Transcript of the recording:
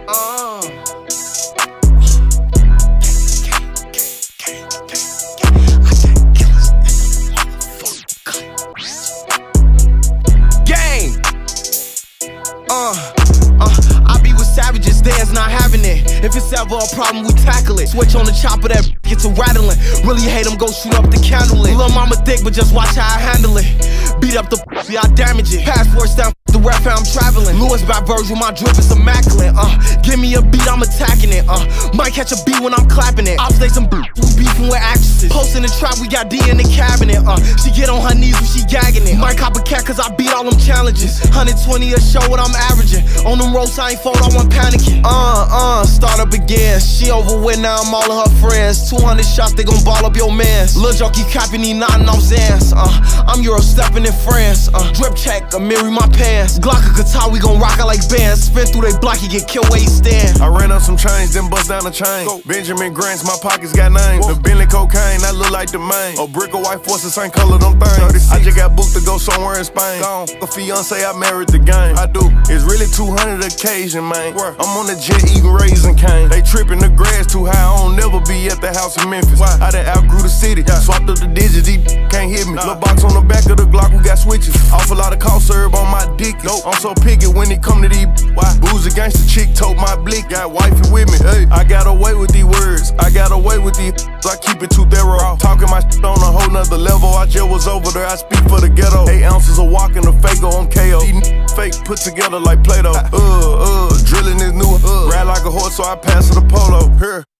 I be with savages, there's not having it. If it's ever a problem, we tackle it. Switch on the chopper, that get to rattling. Really hate them, go shoot up the candlelit. Lil' mama thick, but just watch how I handle it. Beat up the I damage it. Passports down the rap, I'm traveling. Lewis by Virgil, my drip is immaculate. Give me a beat, I'm attacking it. Might catch a beat when I'm clapping it. Opps, they some beefin with actresses. Posting the trap, we got D in the cabinet. She get on her knees when she gagging it. Might cop a cat cause I beat all them challenges. 120 a show, what I'm averaging. On them roads, I ain't fold, I want panicking. Start up again. She over with, now I'm all of her friends. 200 shots, they gon' ball up your mans. Lil' Joe keep copping, he nodding off Zans. I'm Euro stepping in France. Drip check, a mirror my pants. Glock a guitar, we gon' rock it like bands. Spin through they block, he get killed where he stand. I ran up some chains, then bust down the chain. Benjamin Grants, my pockets got names. The Bentley cocaine, I look like the main. A brick of white force, the same color, them things. I just got booked to go somewhere in Spain. A fiance, I married the game. I do, it's really 200 occasion, man. I'm on the jet eating raisin cane. They tripping, the grass too high, I don't never be at the house in Memphis. I done outgrew the city, swapped up the digits, these can't hit me. Little box on the back of the Glock, we got switches. Off a lot of cough syrup on my dick. I'm so picky when it come to these. Booze against the chick, told my blick. Got wifey with me, hey. I got away with these words, I got away with these. I keep it too thorough. Talking my shit on a whole nother level. I just was over there, I speak for the ghetto. 8 ounces of walking the Fago on KO. These fake put together like Play-Doh. Drilling this new. Ride like a horse, so I pass it a Polo. Here.